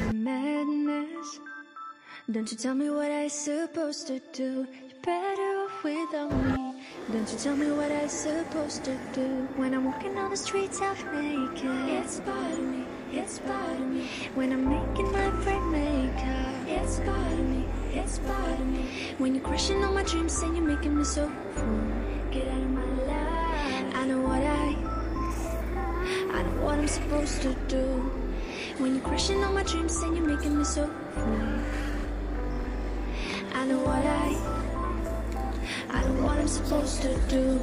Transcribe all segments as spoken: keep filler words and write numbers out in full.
my madness? Don't you tell me what I'm supposed to do. You're better off without me. Don't you tell me what I'm supposed to do. When I'm walking on the streets half naked, it's bothering me, it's bothering me. When I'm making my friend makeup, it's bothering me, it's bothering me. When you're crushing on my dreams and you're making me so full. Get out of my life. I know what I I know what I'm supposed to do. When you're crushing on my dreams and you're making me so full. I know what I I know what I'm supposed to do.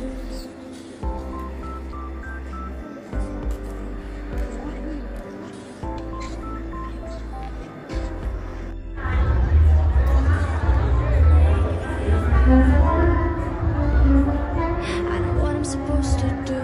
I know what I'm supposed to do.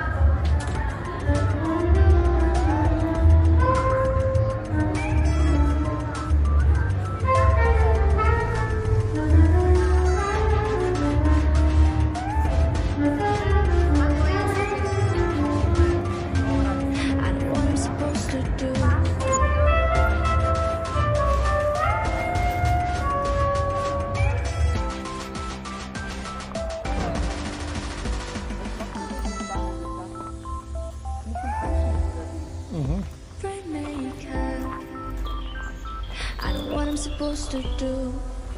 I know what I'm supposed to do.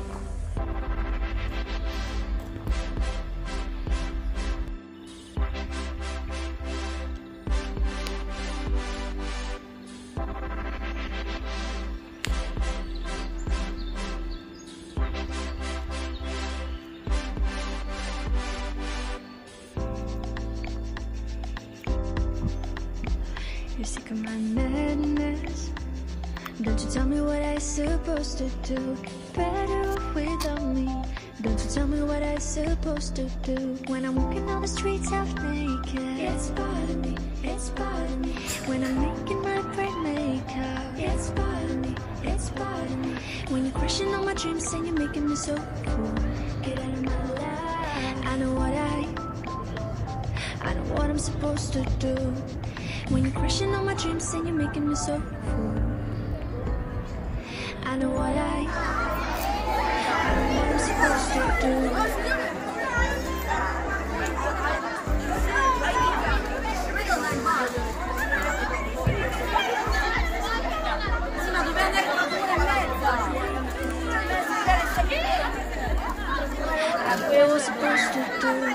You're sick of my madness. Don't you tell me what I'm supposed to do. Better off without me. Don't you tell me what I'm supposed to do. When I'm walking on the streets half naked, it's bothering me, it's bothering me. When I'm making my bright makeup, it's bothering me, it's bothering me. When you're crushing on my dreams and you're making me so cool. Get out of my life. I know what I I know what I'm supposed to do. When you're crushing on my dreams and you're making me so full. I know what I I know what I'm supposed to do. I know what I'm supposed to do.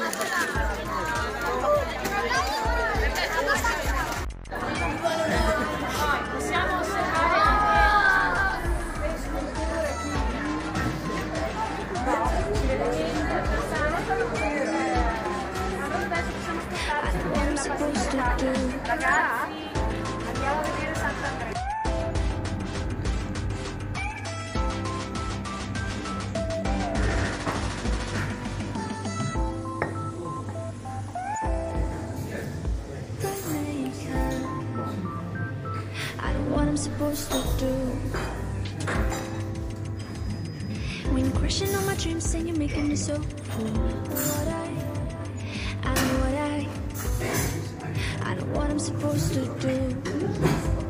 Supposed to do. La gara? Andiamo a vedere Sant'Andrea. I know what I'm supposed to do. When you're crushing on my dreams and you're making me so full. What I I know what I I know what I'm supposed to do.